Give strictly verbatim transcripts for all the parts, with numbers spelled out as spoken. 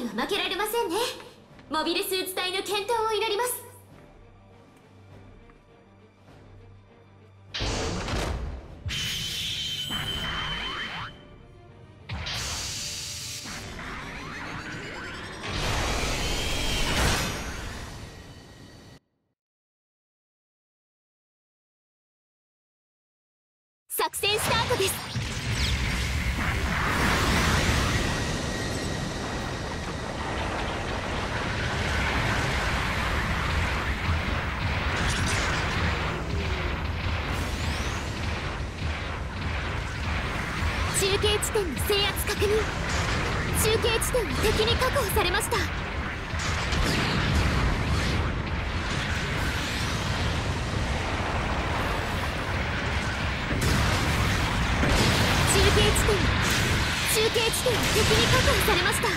には負けられませんね。モビルスーツ隊の健闘を祈ります。作戦スタートです。中継地点の制圧確認。中継地点は敵に確保されました。中継地点中継地点は敵に確保されました。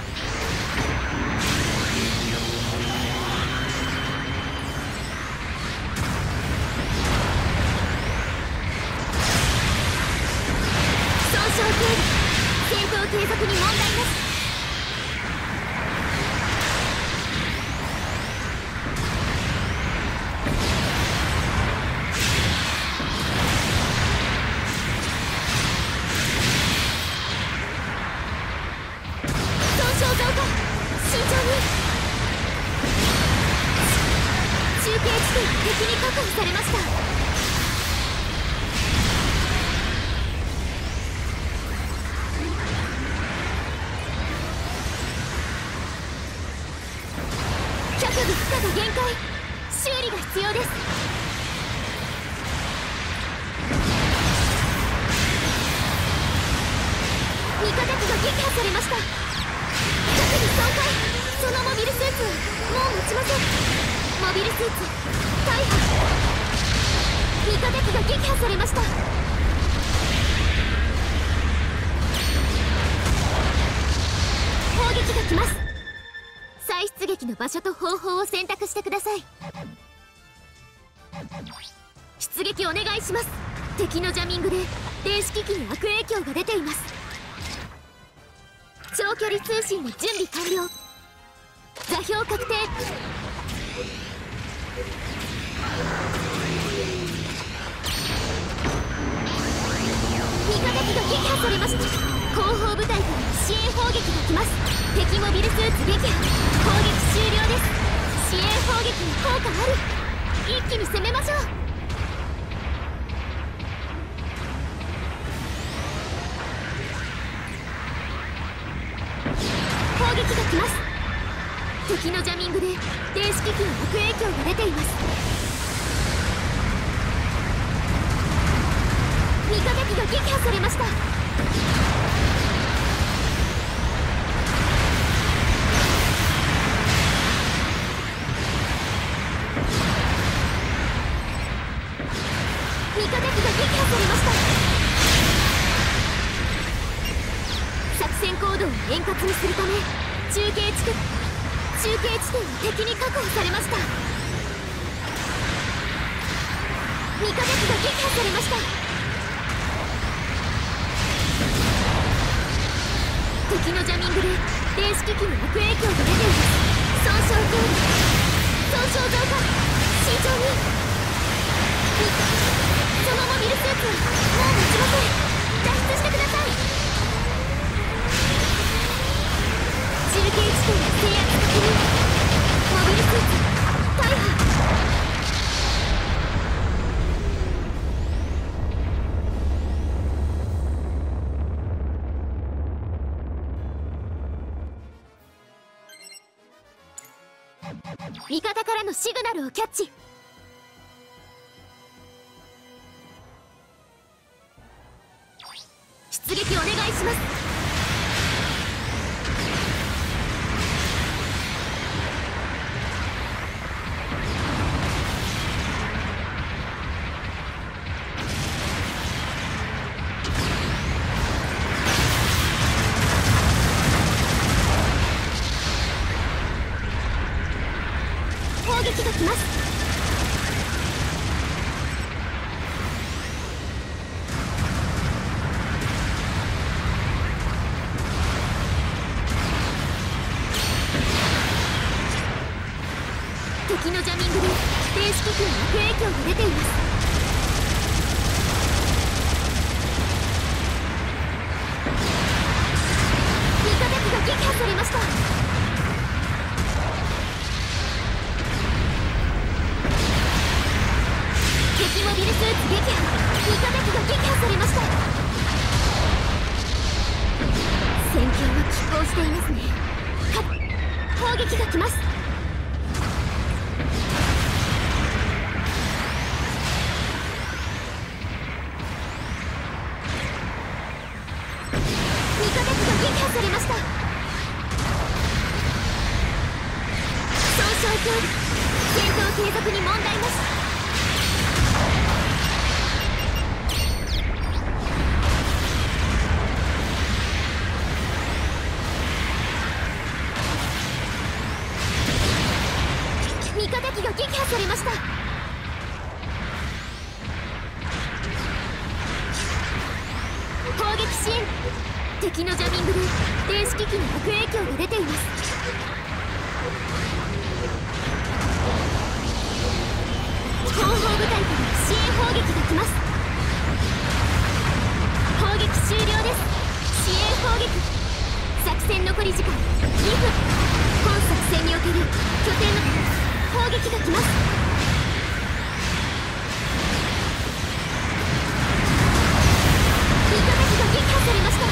損傷警備。戦闘継続に問題なし。敵に確保されました。脚部負荷が限界。修理が必要です。味方機が撃破されました。脚部損壊。そのモビルスーツはもう持ちません。モビルスーツ大破。味方機が撃破されました。砲撃が来ます。再出撃の場所と方法を選択してください。出撃お願いします。敵のジャミングで電子機器に悪影響が出ています。長距離通信の準備完了。座標確定。味方機が撃破されました。後方部隊から支援砲撃が来ます。敵モビルスーツ撃破。攻撃終了です。支援砲撃に効果あり。一気に攻めましょう。砲撃が来ます。敵のジャミングで電子機器に悪影響が出ています。味方機が撃破されました。味方機が撃破されました。作戦行動を円滑にするため中継地区中継地点は敵に確保されました。味方機が撃破されました。敵のジャミングで電子機器に悪影響が出ています。損傷警備。損傷増加。慎重に。そのモビルスーツはもう持ちません。脱出してください。中継地点の制圧確認。モビルスーツ大破。味方からのシグナルをキャッチ。出撃お願いします。砲撃が来ます。 敵のジャミングで電子機器に悪影響が出ています。味方機が撃破されました。敵モビルスーツ撃破。味方機が撃破されました。戦況は拮抗していますね。はっ、砲撃が来ます。味方機が撃破されました。損傷強化。戦闘継続に問題なし。味方機が撃破されました。砲撃支援。敵のジャミングで電子機器に悪影響が出ています。後方部隊から支援砲撃が来ます。砲撃終了です。支援砲撃。作戦残り時間にふん。本作戦における拠点の砲撃が来ます。味方機が撃破されました。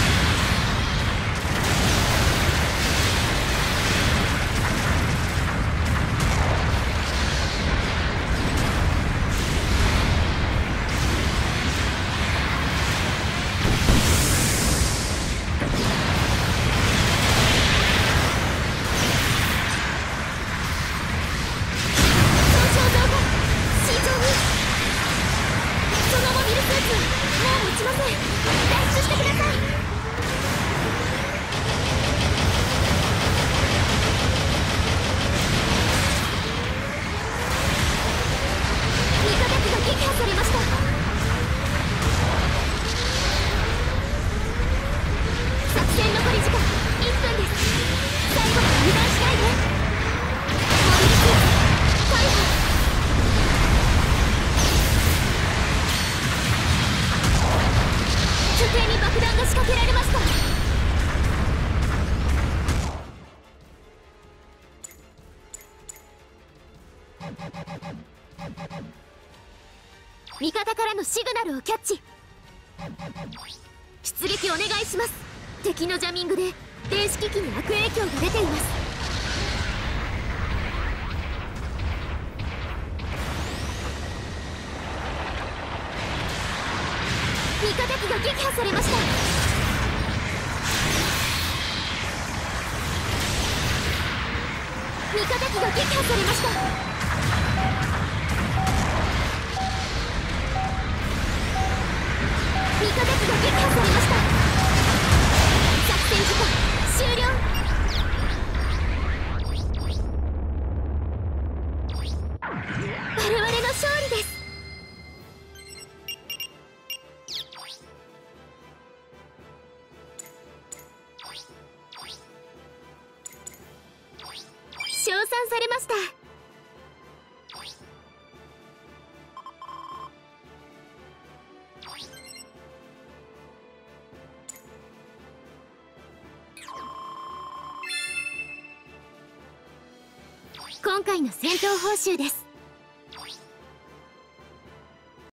味方からのシグナルをキャッチ。出撃お願いします。敵のジャミングで電子機器に悪影響が出ています。味方機が撃破されました。味方機が撃破されました。味方機が撃破されました。作戦時間終了。我々の勝利です。称賛されました。今回の戦闘報酬です。